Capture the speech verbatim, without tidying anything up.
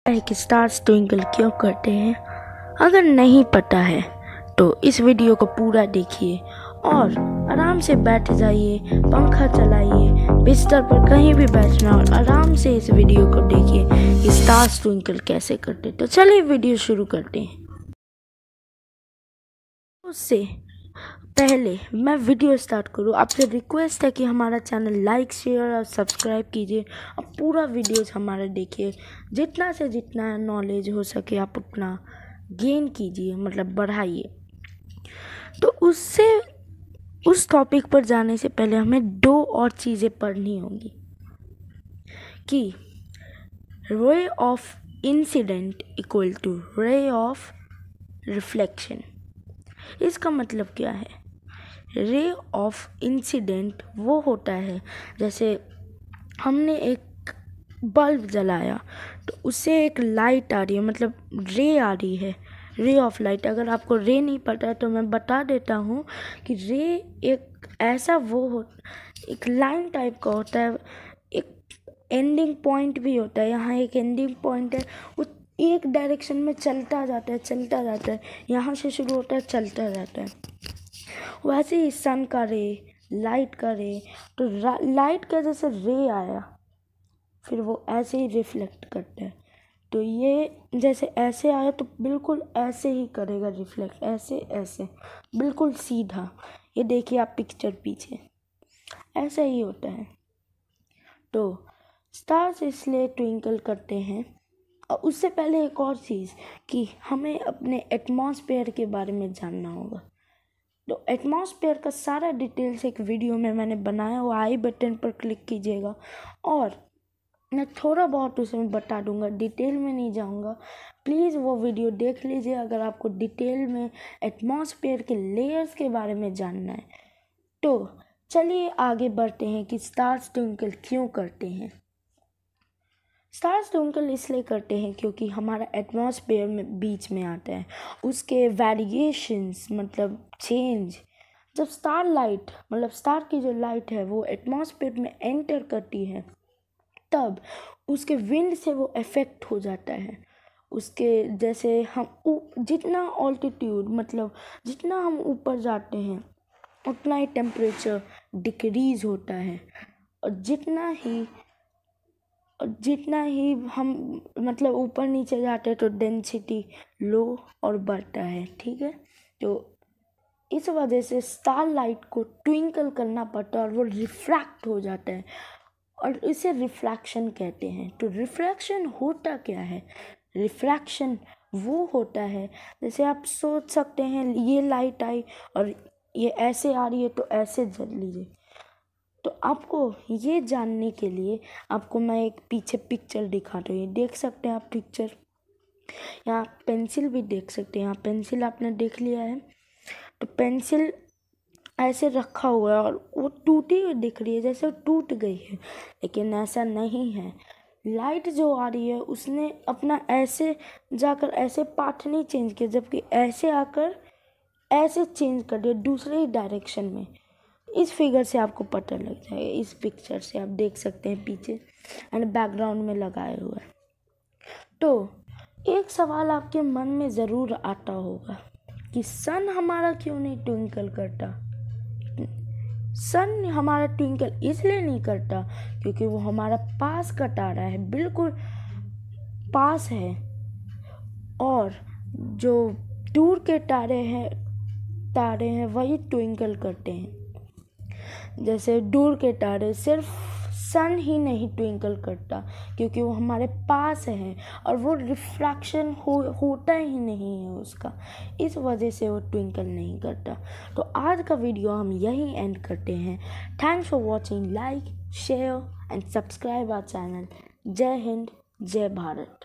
है कि stars twinkle क्यों करते हैं। अगर नहीं पता है तो इस वीडियो को पूरा देखिए और आराम से बैठ जाइए, पंखा चलाइए, बिस्तर पर कहीं भी बैठना और आराम से इस वीडियो को देखिए कि स्टार्स ट्विंकल कैसे करते। तो चलिए वीडियो शुरू करते हैं। उससे पहले मैं वीडियो स्टार्ट करूँ, आपसे रिक्वेस्ट है कि हमारा चैनल लाइक शेयर और सब्सक्राइब कीजिए और पूरा वीडियोस हमारा देखिए। जितना से जितना नॉलेज हो सके आप उतना गेन कीजिए, मतलब बढ़ाइए। तो उससे उस टॉपिक पर जाने से पहले हमें दो और चीज़ें पढ़नी होंगी कि ray of incident equal to ray of reflection. इसका मतलब क्या है? रे ऑफ इंसिडेंट वो होता है, जैसे हमने एक बल्ब जलाया तो उससे एक लाइट आ रही है, मतलब रे आ रही है, रे ऑफ लाइट। अगर आपको रे नहीं पता है तो मैं बता देता हूँ कि रे एक ऐसा वो हो एक लाइन टाइप का होता है, एक एंडिंग पॉइंट भी होता है। यहाँ एक एंडिंग पॉइंट है, वो एक डायरेक्शन में चलता जाता है चलता जाता है यहाँ से शुरू होता है चलता जाता है। वैसे ही सन का रे, लाइट का रे, तो लाइट का जैसे रे आया फिर वो ऐसे ही रिफ्लेक्ट करता है। तो ये जैसे ऐसे आया तो बिल्कुल ऐसे ही करेगा रिफ्लेक्ट, ऐसे ऐसे बिल्कुल सीधा। ये देखिए आप पिक्चर पीछे, ऐसा ही होता है। तो स्टार्स इसलिए ट्विंकल करते हैं। और उससे पहले एक और चीज़ कि हमें अपने एटमॉस्फेयर के बारे में जानना होगा। तो एटमॉस्फेयर का सारा डिटेल्स एक वीडियो में मैंने बनाया, वो आई बटन पर क्लिक कीजिएगा और मैं थोड़ा बहुत उसमें बता दूंगा, डिटेल में नहीं जाऊंगा। प्लीज़ वो वीडियो देख लीजिए अगर आपको डिटेल में एटमॉस्फेयर के लेयर्स के बारे में जानना है। तो चलिए आगे बढ़ते हैं कि स्टार्स ट्विंकल क्यों करते हैं। स्टार्स ट्विंकल इसलिए करते हैं क्योंकि हमारा एटमॉस्फेयर में बीच में आता है, उसके वेरिएशंस मतलब चेंज। जब स्टार लाइट मतलब स्टार की जो लाइट है वो एटमॉस्फेयर में एंटर करती है तब उसके विंड से वो इफेक्ट हो जाता है। उसके जैसे हम जितना ऑल्टीट्यूड मतलब जितना हम ऊपर जाते हैं उतना ही टेम्परेचर डिक्रीज़ होता है और जितना ही जितना ही हम मतलब ऊपर नीचे जाते हैं तो डेंसिटी लो और बढ़ता है, ठीक है। तो इस वजह से स्टार लाइट को ट्विंकल करना पड़ता है और वो रिफ्रैक्ट हो जाता है और इसे रिफ्रैक्शन कहते हैं। तो रिफ्रैक्शन होता क्या है? रिफ्रैक्शन वो होता है, जैसे आप सोच सकते हैं ये लाइट आई और ये ऐसे आ रही है तो ऐसे जल लीजिए। तो आपको ये जानने के लिए आपको मैं एक पीछे पिक्चर दिखाता हूँ, ये देख सकते हैं आप पिक्चर। यहाँ पेंसिल भी देख सकते हैं, यहाँ पेंसिल आपने देख लिया है। तो पेंसिल ऐसे रखा हुआ है और वो टूटी हुई दिख रही है, जैसे वो टूट गई है, लेकिन ऐसा नहीं है। लाइट जो आ रही है उसने अपना ऐसे जाकर ऐसे पाथ नहीं चेंज किया, जबकि ऐसे आकर ऐसे चेंज कर दिया दूसरे ही डायरेक्शन में। इस फिगर से आपको पता लग जाएगा, इस पिक्चर से आप देख सकते हैं पीछे एंड बैकग्राउंड में लगाए हुआ है। तो एक सवाल आपके मन में ज़रूर आता होगा कि सन हमारा क्यों नहीं ट्विंकल करता। सन हमारा ट्विंकल इसलिए नहीं करता क्योंकि वो हमारा पास का तारा है, बिल्कुल पास है। और जो दूर के तारे हैं तारे हैं वही ट्विंकल करते हैं। जैसे दूर के तारे सिर्फ सन ही नहीं ट्विंकल करता क्योंकि वो हमारे पास है और वो रिफ्रैक्शन हो होता ही नहीं है उसका, इस वजह से वो ट्विंकल नहीं करता। तो आज का वीडियो हम यहीं एंड करते हैं। Thanks for watching, like share and subscribe our channel. जय हिंद, जय भारत।